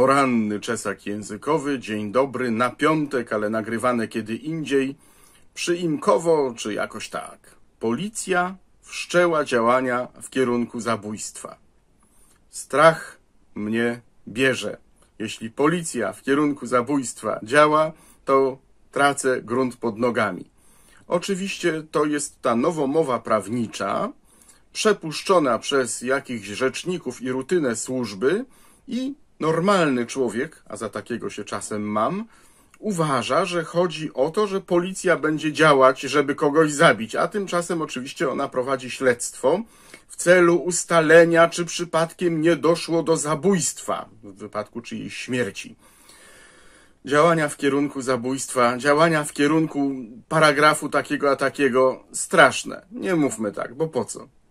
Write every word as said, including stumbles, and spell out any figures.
poranny czesak językowy. Dzień dobry, na piątek, ale nagrywane kiedy indziej. Przyimkowo, czy jakoś tak. Policja wszczęła działania w kierunku zabójstwa. Strach mnie bierze. Jeśli policja w kierunku zabójstwa działa, to tracę grunt pod nogami. Oczywiście to jest ta nowomowa prawnicza, przepuszczona przez jakichś rzeczników i rutynę służby i normalny człowiek, a za takiego się czasem mam, uważa, że chodzi o to, że policja będzie działać, żeby kogoś zabić, a tymczasem oczywiście ona prowadzi śledztwo w celu ustalenia, czy przypadkiem nie doszło do zabójstwa w wypadku czyjejś śmierci. Działania w kierunku zabójstwa, działania w kierunku paragrafu takiego a takiego, straszne. Nie mówmy tak, bo po co?